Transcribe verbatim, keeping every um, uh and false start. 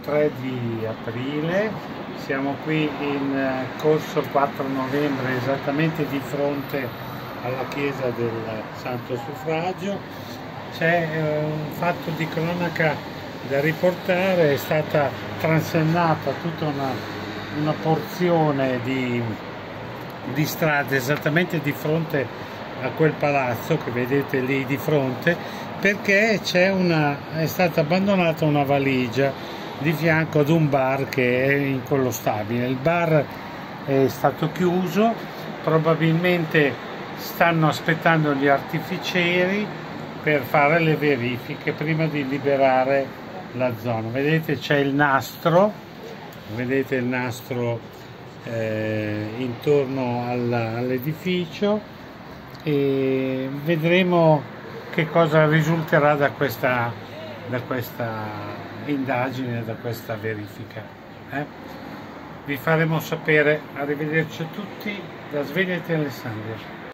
tre di aprile, siamo qui in eh, corso quattro novembre, esattamente di fronte alla chiesa del Santo Suffragio. C'è eh, un fatto di cronaca da riportare: è stata transennata tutta una, una porzione di, di strada esattamente di fronte a quel palazzo che vedete lì di fronte, perché c'è una, è stata abbandonata una valigia di fianco ad un bar che è in quello stabile. Il bar è stato chiuso, probabilmente stanno aspettando gli artificieri per fare le verifiche prima di liberare la zona. Vedete, c'è il nastro, vedete il nastro eh, intorno all'edificio, e vedremo che cosa risulterà da questa, da questa indagine, da questa verifica. Eh? Vi faremo sapere. Arrivederci a tutti da Sveglia e Alessandria.